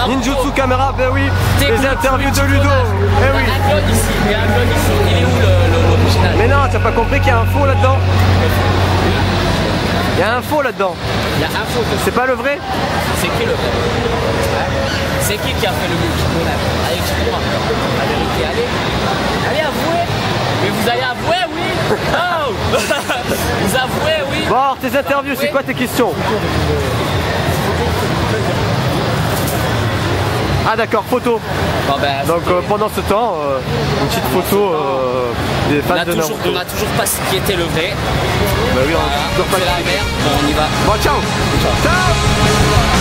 Ninjutsu caméra, ben oui. Les interviews de Ludo. Eh oui. Il y a un clone ici, il y a un clone ici. Il est où l'original? Mais non, t'as pas compris qu'il y a un faux là-dedans? Il y a un faux là-dedans. Il y a un faux. C'est pas le vrai? C'est qui le vrai? C'est qui a fait le multicolore? Allez, dis-moi. La vérité, allez. Allez, avouez. Mais vous allez avouer, oui. Oh. Vous avouez, oui. Bon, alors, tes interviews, c'est quoi tes questions? Ah d'accord, photo. Bon, ben, donc pendant ce temps, une petite photo des fans de Naruto. On n'a toujours pas ce qui était le vrai. Bah oui, on a toujours pas la merde. Bon, on y va. Bon, ciao. Ciao.